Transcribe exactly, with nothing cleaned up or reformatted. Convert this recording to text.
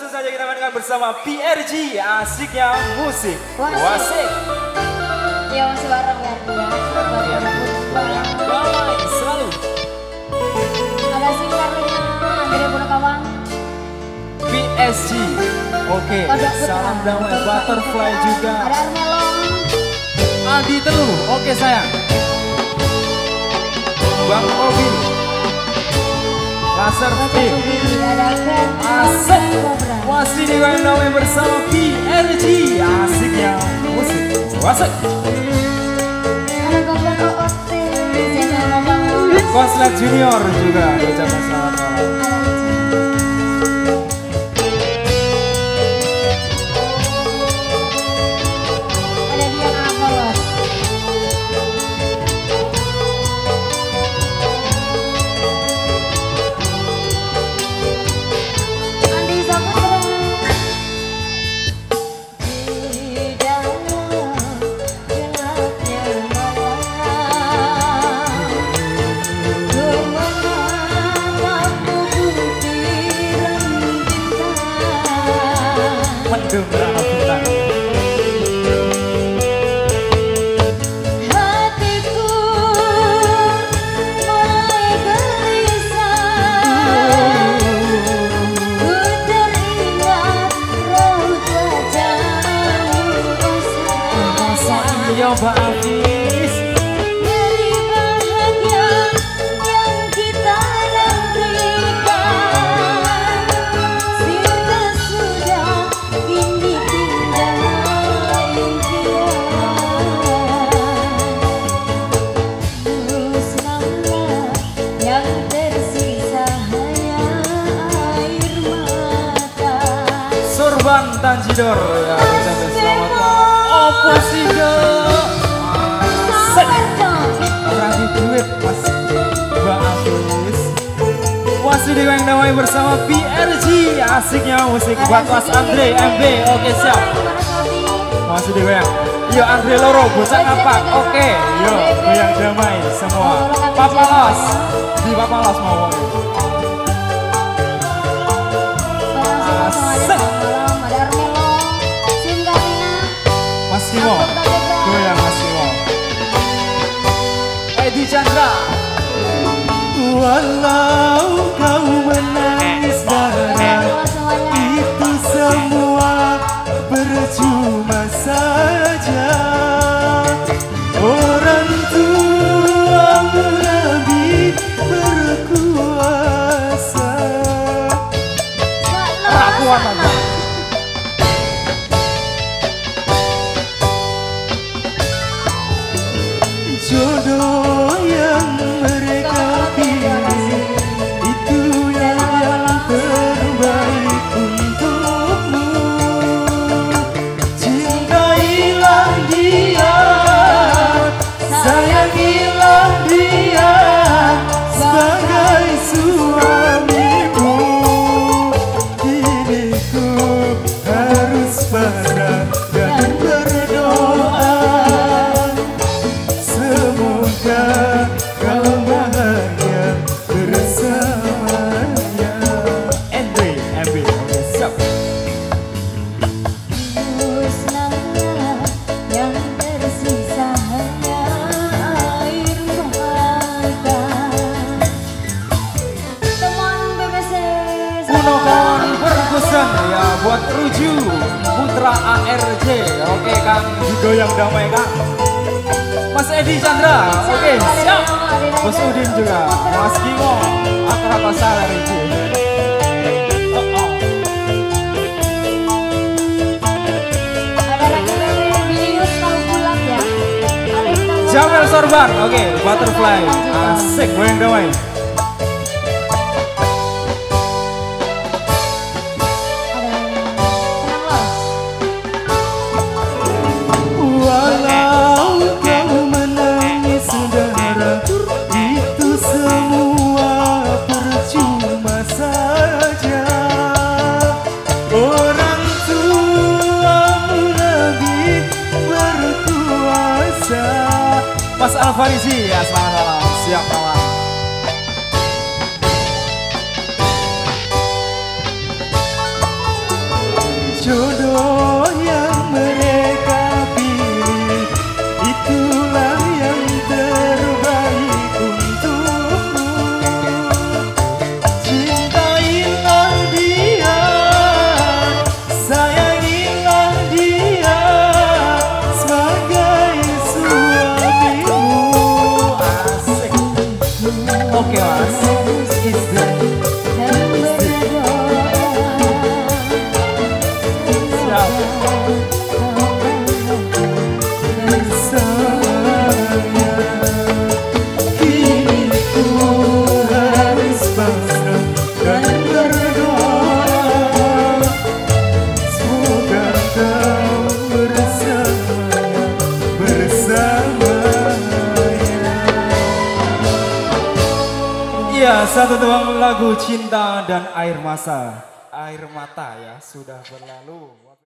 Langsung saja kita mainkan bersama P R G, asiknya musik. Wasik. Ya masih bareng ya dia. Damai selalu. Ada si Karlina, Andre Punakawan. P S G. Oke, salam damai butterfly juga. Ada Armelong. Adi Telu, oke sayang. Bang Obi. Laser P. Asik. Masih diwendong bersama P R G, asiknya musik. Wasik. Ada Gobang O O T, Jenderal Gobang. Koslet Junior juga ucapkan selamat malam. Ada Dian Apolos. Andi Saputra. Di dalam gelapnya malam, menatapmu butiran bintang. Mendung bintang. Hatiku mulai gelisah, ku teringat raut wajahmu, oh sayang. Yo Mbak Afis. Dari bahagia yang kita nantikan, kita sudah kini tinggal impian. Musnahlah yang tersisa hanya air mata. Sorban Tanjidor ya ucapkan selamat malam. Oposida. Asik. Orang di duit Mas Mbak Afis. Masih digoyang damai bersama P R G, asiknya musik buat Mas Andre M B. Oke siap. Masih digoyang. Yo Andre Loro bocah ngapak. Oke, yo goyang damai semua. Papalos. Di Papalos mau. Asik. Ada Armelong, Sim Karlina, Mas Kimo. Goyang Mas Kimo. Edi Chandra. Walau kau menangis darah, itu semua percuma saja. Orang tuamu lebih berkuasa. Rapuan aja. Jodoh yang mereka pilih itu yang, yang terbaik untukmu. Cintailah dia, sayangilah dia sebagai suamimu. Kini ku harus pasrah dan berdoa, semoga kau bahagia bersamanya. Andre M B. Oke siap. musnahlah yang tersisa hanya air mata. Teman B B C Kuno kawan Ferguson ya buat Ruju Putra A R J. Oke Kang digoyang damai Kang. Mas Edi Chandra. Oke siap. Bos Udin juga. Mas Kimo akrab salah Riji. Oh, oh. ada lagi Bilius mau pulang ya. Alina mau Jamel Sorban. Oke butterfly. Asik goyang damai. Walau kau menangis darah, itu semua percuma saja. Orang tuamu lebih berkuasa. Mas Alfarisi ya selamat malam. Siap malam. Jodoh yang mereka pilih itulah yang terbaik untukmu. Cintailah dia, sayangilah dia sebagai suamimu. Asik. Oke mas. Ya, satu tuang lagu cinta dan air masa, air mata ya sudah berlalu.